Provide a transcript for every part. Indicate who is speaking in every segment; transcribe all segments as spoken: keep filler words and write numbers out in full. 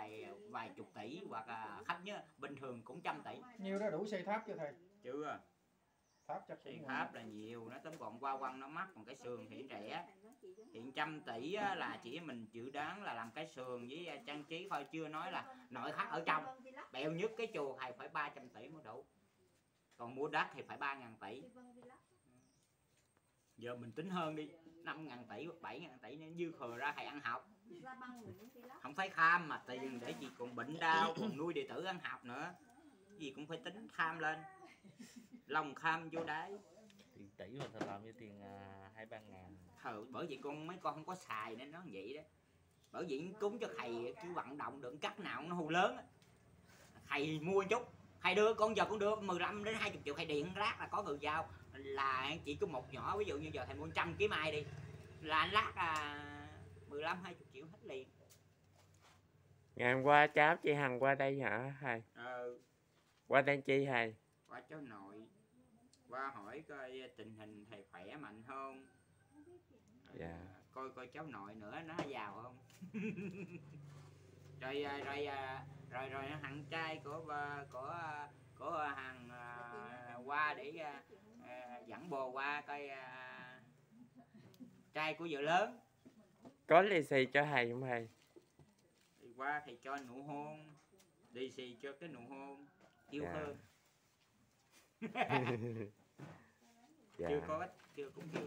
Speaker 1: vài vài chục tỷ, hoặc là khách nhớ bình thường cũng trăm tỷ.
Speaker 2: Nhiều đó đủ xây tháp cho thầy.
Speaker 1: Chưa.
Speaker 2: Tháp chắc
Speaker 1: Xây tháp là nhiều, nó tóm gọn qua quăng nó mắc, còn cái sườn thì rẻ. Hiện trăm tỷ là chỉ mình dự đoán là làm cái sườn với trang trí thôi, chưa nói là nội thất ở trong. Bèo nhất cái chùa thầy phải ba trăm tỷ mới đủ. Còn mua đất thì phải ba ngàn tỷ. Giờ mình tính hơn đi, năm ngàn tỷ hoặc bảy ngàn tỷ nên dư thừa ra thầy ăn học. Không phải tham mà tiền để gì còn bệnh đau, còn nuôi đệ tử ăn học nữa. Gì cũng phải tính tham lên. Lòng tham vô đáy.
Speaker 3: Tiền tỷ mà thầy làm như tiền hai ba ngàn.
Speaker 1: Thờ, bởi vì con mấy con không có xài nên nó vậy đó. Bởi vì cúng cho thầy cứ vận động đừng cắt nào nó hù lớn. Thầy mua chút, thầy đưa con giờ con đưa mười lăm đến hai mươi triệu thầy điện rác là có người giao. Là chỉ có một nhỏ, ví dụ như giờ thầy mua một trăm ký mai đi, là anh lát à, mười lăm hai mươi triệu hết liền.
Speaker 4: Ngày hôm qua cháu chị Hằng qua đây hả thầy?
Speaker 1: Ừ.
Speaker 4: Qua đây chi thầy?
Speaker 1: Qua cháu nội, qua hỏi coi tình hình thầy khỏe mạnh không.
Speaker 4: Dạ.
Speaker 1: À, coi coi cháu nội nữa nó giàu không. rồi rồi rồi rồi rồi thằng trai của của của hàng uh, qua để uh, dẫn bồ qua coi uh, trai của vợ lớn.
Speaker 4: Có lì xì cho thầy không thầy?
Speaker 1: Thì qua thầy cho nụ hôn, lì xì cho cái nụ hôn yêu
Speaker 4: Dạ.
Speaker 1: thương.
Speaker 4: Dạ.
Speaker 1: Chưa có, chưa cũng chưa.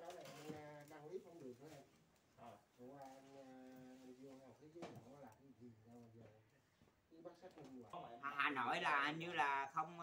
Speaker 1: Hà Nội là như là không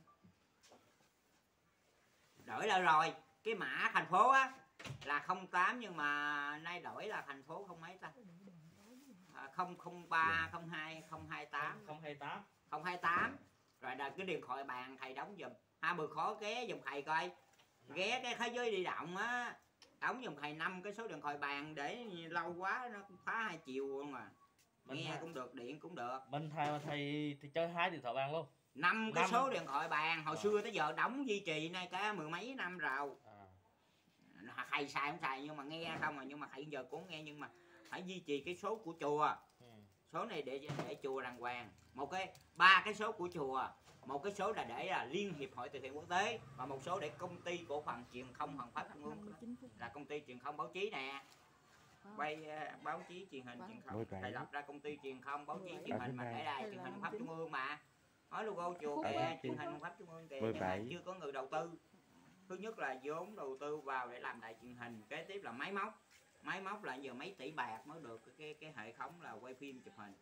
Speaker 1: đổi lại rồi, cái mã thành phố á là không tám nhưng mà nay đổi là thành phố không mấy ta, không không ba không hai không hai tám
Speaker 3: không hai tám
Speaker 1: không hai tám rồi là cái điện thoại bàn thầy đóng giùm. Hai bữa khó ghé giùm thầy coi, ghé cái thế giới di động á, đóng giùm thầy năm cái số điện thoại bàn để lâu quá nó phá hai triệu luôn mà. Nghe
Speaker 3: thầy,
Speaker 1: cũng được, điện cũng được.
Speaker 3: bên thầy thầy thì chơi hai điện thoại bàn luôn.
Speaker 1: Năm cái số điện thoại bàn hồi à. Xưa tới giờ đóng duy trì nay cả mười mấy năm rồi. À. Thầy xài không xài nhưng mà nghe không rồi, nhưng mà thầy giờ cũng nghe, nhưng mà phải duy trì cái số của chùa. Ừ. Số này để để chùa đàng hoàng. Một cái ba cái số của chùa, một cái số là để là Liên hiệp hội từ thiện quốc tế, và một số để công ty cổ phần truyền thông Hoàng Pháp Trung ương, là công ty truyền thông báo chí nè. Quay uh, báo chí truyền hình truyền thông, thầy lập ra công ty truyền thông báo chí truyền hình mà để đài truyền hình Pháp Trung ương mà. Nói logo chùa kìa, truyền hình Pháp Trung ương kìa, nhưng mà chưa có người đầu tư. Thứ nhất là vốn đầu tư vào để làm đài truyền hình, kế tiếp là máy móc. Máy móc là giờ mấy tỷ bạc mới được cái cái hệ thống là quay phim chụp hình.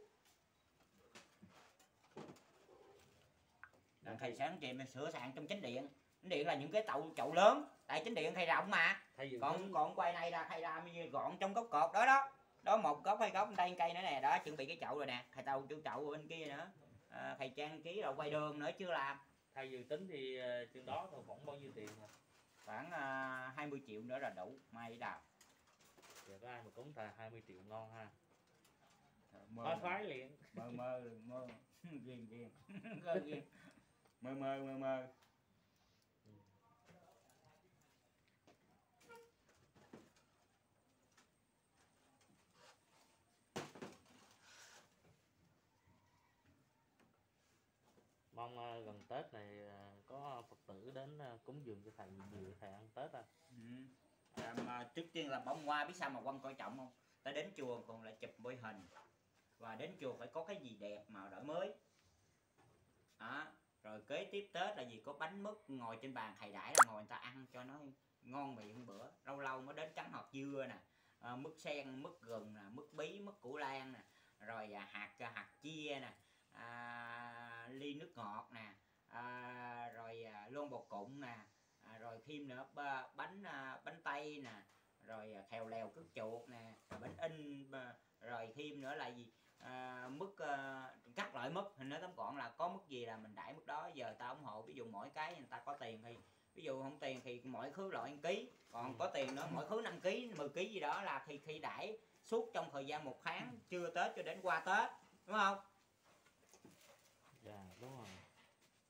Speaker 1: Đàn thầy sáng chị mình sửa sạn trong chánh điện. Chánh điện là những cái chậu chậu lớn, tại chánh điện thầy rộng mà. Còn còn quay này là thầy làm như gọn trong góc cột đó đó. Đó một góc hai góc đây cây nữa nè, đó chuẩn bị cái chậu rồi nè. Thầy tàu chậu chậu bên kia nữa. À, thầy trang trí rồi quay đường nữa chưa làm.
Speaker 3: Thầy dự tính thì uh, chừng đó thôi khoảng bao nhiêu tiền hả?
Speaker 1: Khoảng uh, hai mươi triệu nữa là đủ, mai đào.
Speaker 3: Giờ có ai mà cúng thầy hai mươi triệu ngon ha.
Speaker 1: Mơ
Speaker 3: phái liền.
Speaker 1: Mơ mơ mơ ghiền ghiền. Mơ mơ mơ mơ.
Speaker 3: Mong uh, gần Tết này uh, có Phật tử đến uh, cúng dường cho thầy nhiều, thầy ăn Tết à.
Speaker 1: Ừ. À, mà trước tiên là bông hoa biết sao mà Quân coi trọng không? Ta đến chùa còn lại chụp bôi hình, và đến chùa phải có cái gì đẹp mà đổi mới. Đó. Rồi kế tiếp Tết là gì, có bánh mứt ngồi trên bàn thầy đãi là ngồi người ta ăn cho nó ngon miệng bữa. Lâu lâu mới đến trắng hột dưa nè, à, mứt sen, mứt gừng nè, mứt bí, mứt củ lan nè, rồi à, hạt hạt chia nè, à, ly nước ngọt nè, à, rồi à, lon bột cụng nè, à, rồi thêm nữa bánh à, bánh tây nè, rồi à, khèo lèo cứt chuột nè, rồi bánh in, rồi thêm nữa là gì, à, mứt à, các loại mứt. Hình nói tóm gọn là có mứt gì là mình đãi mứt đó. Giờ ta ủng hộ, ví dụ mỗi cái người ta có tiền thì ví dụ không tiền thì mỗi khứ loại một ký, còn có tiền nữa mỗi khứ năm ký mười ký gì đó, là khi khi đãi suốt trong thời gian một tháng, chưa Tết cho đến qua Tết, đúng không?
Speaker 3: Dạ đúng rồi.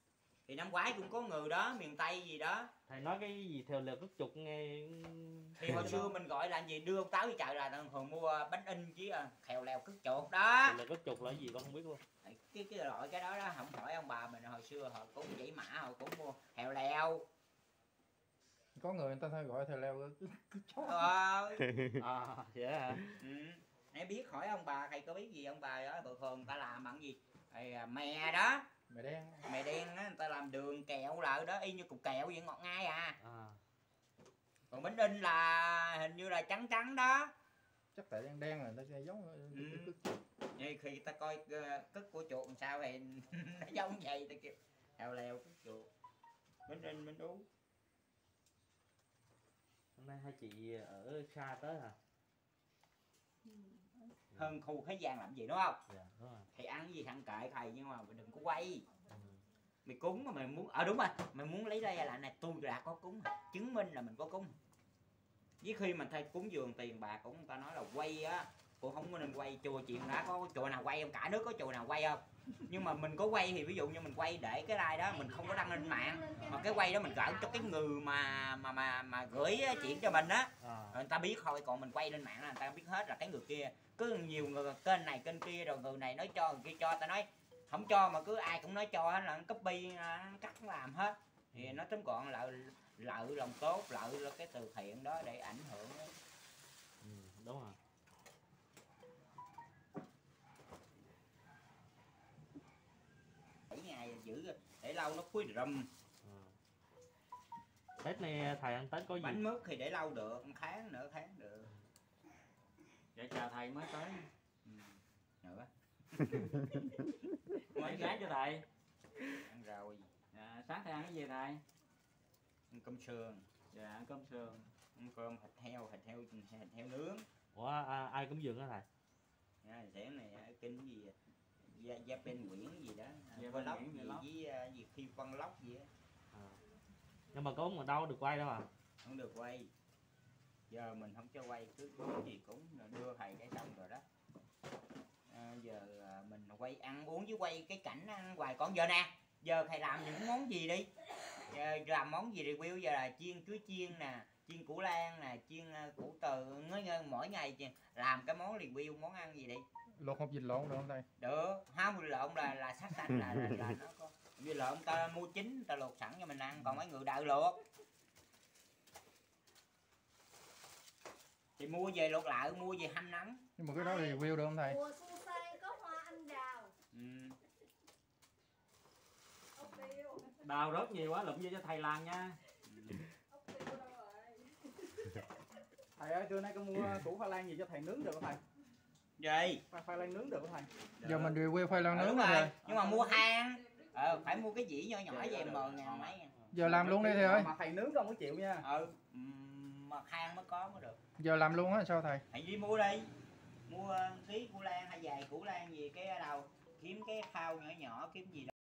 Speaker 1: Thì năm ngoái cũng có người đó, miền Tây gì đó.
Speaker 3: Thầy nói cái gì theo lều cất chục nghe.
Speaker 1: Thì hồi xưa mình gọi là gì, đưa ông Táo đi chợ là thường mua bánh in chứ à, khèo lèo cất chuột đó.
Speaker 3: Theo lều cất chục là cái gì con không biết luôn.
Speaker 1: Cái cái loại cái đó đó, không hỏi ông bà mình hồi xưa họ cũng chỉ mã, họ cũng mua khèo lèo.
Speaker 2: Có người người ta hay gọi thầy leo cứ, cứ chó.
Speaker 1: Ờ.
Speaker 3: À vậy hả?
Speaker 1: Ừ. Nãy biết hỏi ông bà, thầy có biết gì ông bà đó, thường thường người ta làm bằng gì? Thầy, à, mè đó,
Speaker 2: Mày đen.
Speaker 1: mè đen á, người ta làm đường kẹo lại đó, y như cục kẹo vậy, ngọt ngay à.
Speaker 3: À.
Speaker 1: Còn bánh in là hình như là trắng trắng đó.
Speaker 2: Chắc tại đen đen là nó sẽ giống
Speaker 1: Ừ.
Speaker 2: cứ, cứ,
Speaker 1: Như khi ta coi uh, cất của chuột làm sao thì nó giống vậy, ta kêu heo leo cất chuột. Bánh in bánh ú.
Speaker 3: Hôm nay hai chị ở xa tới hả?
Speaker 1: Hơn khu thế gian làm gì đúng không?
Speaker 3: Dạ đúng rồi.
Speaker 1: Thầy ăn cái gì ăn kệ thầy, nhưng mà mình đừng có quay.
Speaker 3: Ừ.
Speaker 1: Mày cúng mà mày muốn, ờ à, đúng rồi, mày muốn lấy đây là này, tôi đã có cúng, chứng minh là mình có cúng. Với khi mình thay cúng dường tiền bạc cũng người ta nói là quay á, cũng không có nên quay. Chùa chuyện đã có chùa nào quay không, cả nước có chùa nào quay không? Nhưng mà mình có quay thì ví dụ như mình quay để cái like đó mình không có đăng lên mạng, mà cái quay đó mình gửi cho cái người mà mà mà mà gửi chuyện cho mình á,
Speaker 3: À.
Speaker 1: người ta biết thôi. Còn mình quay lên mạng là người ta biết hết là cái người kia, cứ nhiều người kênh này kênh kia, rồi người này nói cho người kia cho, ta nói không cho mà cứ ai cũng nói cho hết, là nó copy, nó cắt, nó làm hết. Thì nó tóm gọn là lợi lòng tốt, lợi là cái từ thiện đó để ảnh hưởng đó.
Speaker 3: Ừ, đúng rồi.
Speaker 1: bảy ngày giữ để lâu nó khuấy rùm.
Speaker 3: Ừ. Tết này thầy ăn Tết có gì?
Speaker 1: Bánh mứt thì để lâu được, một tháng nửa tháng được.
Speaker 5: Dạ chào thầy mới tới.
Speaker 1: Ừ. Nữa.
Speaker 5: Mấy gái cho thầy.
Speaker 1: Ăn rồi.
Speaker 5: Dạ, sáng thầy ăn cái gì thầy?
Speaker 1: Ăn cơm sườn.
Speaker 5: Dạ ăn cơm sườn.
Speaker 1: Ăn cơm thịt heo, thịt heo, thịt heo nướng.
Speaker 3: Ủa à, ai cúng dường đó thầy?
Speaker 1: À, sáng này kinh gì gia, gia bên Nguyễn gì đó,
Speaker 5: Gia
Speaker 1: Vlog
Speaker 5: Bên Nguyễn,
Speaker 1: gì
Speaker 5: Vlog.
Speaker 1: với uh, gì khi Văn Lóc gì á.
Speaker 3: À. Nhưng mà cúng mà đâu được quay đâu à?
Speaker 1: Không được quay. Giờ mình không cho quay, cứ có gì cũng đưa thầy cái xong rồi đó. À, giờ à, mình quay ăn uống với quay cái cảnh ăn hoài. Còn giờ nè, giờ thầy làm những món gì đi, giờ làm món gì review. Giờ là chiên chuối chiên nè, chiên củ lan nè, chiên uh, củ từ, ngớ ngơ mỗi ngày làm cái món review món ăn gì đi.
Speaker 2: luộc hộp vịt lộn được không thầy?
Speaker 1: Được, hao mùi lộn là là sắc xanh là, là, là nó có. Vì lộn ta mua chín, ta luộc sẵn cho mình ăn, còn mấy người đợi luộc thì mua về luộc lại, mua về hâm nóng.
Speaker 2: Nhưng mà cái đó thì review được không thầy?
Speaker 6: Mùa xuân say có hoa anh đào.
Speaker 1: Ừ.
Speaker 6: Ốc tiêu.
Speaker 5: Đào rớt nhiều quá lụm vô cho thầy làm nha.
Speaker 6: Ốc tiêu đâu rồi?
Speaker 7: Thầy ơi, trưa nay có mua củ khoai lang gì cho thầy nướng được không thầy?
Speaker 1: Gì?
Speaker 7: Khoai, khoai lang nướng được không thầy?
Speaker 2: Giờ mình review khoai lang
Speaker 1: Ừ,
Speaker 2: nướng
Speaker 1: đúng
Speaker 2: rồi
Speaker 1: rồi.
Speaker 2: thầy.
Speaker 1: Nhưng mà mua than. Ờ, phải mua cái dĩ nhỏ nhỏ về mờ ngàn mấy.
Speaker 2: Giờ làm luôn đi thầy ơi.
Speaker 7: Mà thầy nướng không có chịu nha.
Speaker 1: Ừ, ừm, mà than mới có mới được.
Speaker 2: Giờ làm luôn á sao thầy?
Speaker 1: Hãy đi mua đi. Mua ký củ lan hay vài củ lan gì cái đầu, kiếm cái phao nhỏ nhỏ, kiếm gì đó